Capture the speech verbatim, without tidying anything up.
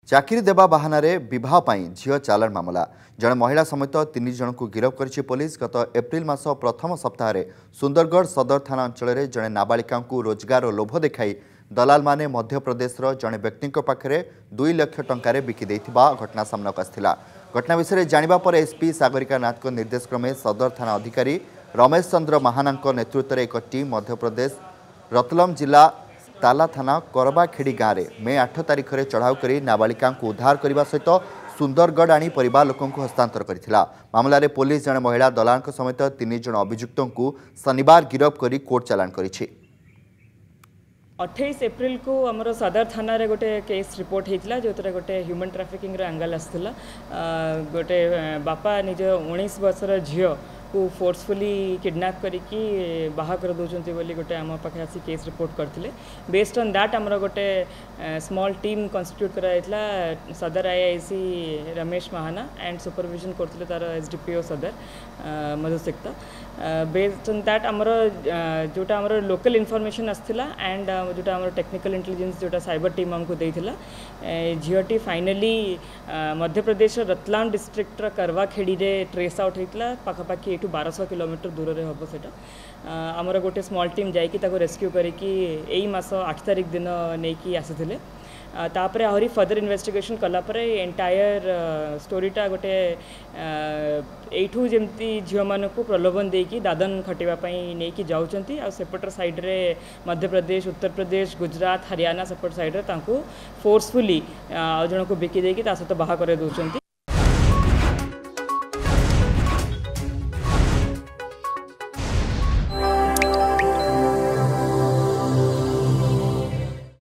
चाकरी देवा बाहाना विवाह झील चालाण मामला जड़े महिला समेत तीन जन को गिरफ्त कर पुलिस गत एप्रिल मास प्रथम सप्ताह सुंदरगढ़ सदर थाना अंचल जड़े नाबालिका रोजगार और लोभ देखाई दलाल माने मध्यप्रदेश जड़े व्यक्ति पाखे दुई लक्ष टंकार बिकी घटना सामना आसाला। घटना विषय जानिबा पर एसपी सागरिका नाथ को निर्देश क्रमे सदर थाना अधिकारी रमेश चंद्र महाना नेतृत्व में एक टीम मध्यप्रदेश रतलम जिला ताला थाना करबाखेड़ी गाँव में मे आठ तारिख में चढ़ाऊ कर नाबालिका उद्धार करने सहित सुंदरगढ़ आनी परिवार लोकों को हस्तांतर करथिला। मामला रे पुलिस जड़े महिला दलाल समेत तीन जन अभियुक्तों को शनिवार गिरफ्त कर कोर्ट चालाण करिछि। अट्ठाईस एप्रिल को आमर सदर थाना रे गोटे केस रिपोर्ट होता जो गोटे ह्यूमन ट्राफिकिंग एंगल आसाला। गोटे बापा निज उन्नीस वर्षर झील को फोर्सफुली किडनैप करके बाहा कर दौरान बोली गोटे आम पाखे आसी केस रिपोर्ट करते। बेस्ड ऑन दैट आमर गोटे स्मॉल टीम कन्स्टिट्यूट कराइला सदर IIC Ramesh Mahana and supervision करते तार एसडीपीओ सदर मधुसिक्ता। बेस्ड ऑन दैट आमर जोटा आमर लोकल इनफॉरमेशन आसला एंड जोटा आमर टेक्निकल इंटेलिजेंस जोटा साइबर टीम आमको देइथिला झीलटी फाइनली मध्य प्रदेश रतलाम डिस्ट्रिक्ट करवाखेड़ी रे ट्रेस आउट होता पाखापाखि एठू बारह किलोमीटर दूर रे हम सेटा आमर गोटे स्मॉल टीम जाइकी ताको रेस्क्यू करिकी एई मास आठ तारिख दिन नेकी आसीथिले। तापर आहरी फर्दर इन्वेस्टिगेशन कलापर एंटायर स्टोरीटा गोटे एठू जमती झील मान को प्रलोभन देकी दादन खटाई नहीं कि जाऊँगी आ सेपटर साइड्रे मध्य प्रदेश उत्तर प्रदेश गुजरात हरियाणा सेपट साइड्रे फोर्सफुली आ जन को बिकी देकी सहित बाहा कर दौरान।